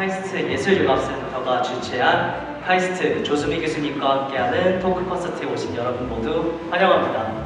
카이스트 예술융합센터가 주최한 카이스트 조수미 교수님과 함께하는 토크 콘서트에 오신 여러분 모두 환영합니다.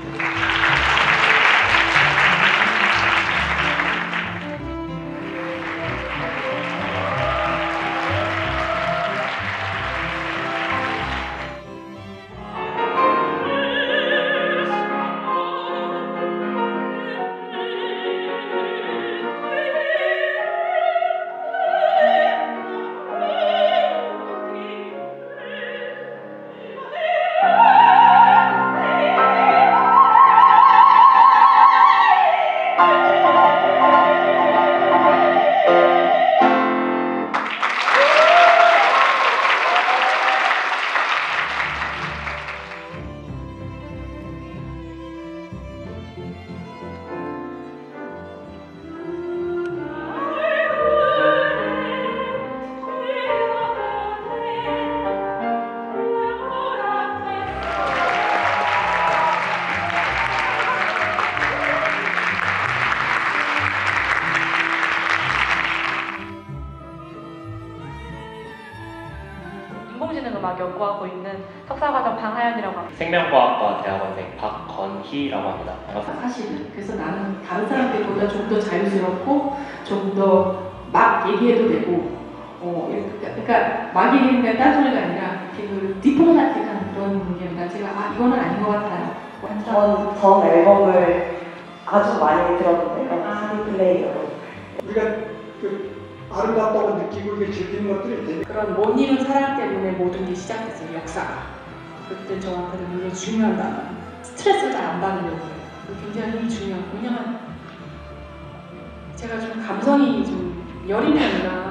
인공지능음악 연구하고 있는 석사과정 방하연이라고 합니다. 생명과학과 대학원생 박건희라고 합니다. 반갑습니다. 사실은 그래서 나는 다른 사람들보다 좀 더 자유스럽고 좀 더 막 얘기해도 되고 그러니까 막 얘기하는 딴소리가 아니라 그 디플로마틱한 그런 얘기입니다. 제가 이거는 아닌 것 같아요. 전 앨범을 아주 많이 들었는데요. CD 플레이어로. 우리가 아름답다고 느끼고 이게 즐기는 것들이 되게 그런 못 이룬 사랑 때문에 모든 게 시작됐어요. 역사가. 그때 저한테는 굉장히 중요한 단어. 스트레스를 잘 안 받으려고 해요. 굉장히 중요한. 왜냐면 제가 좀 감성이 좀 여린 편이라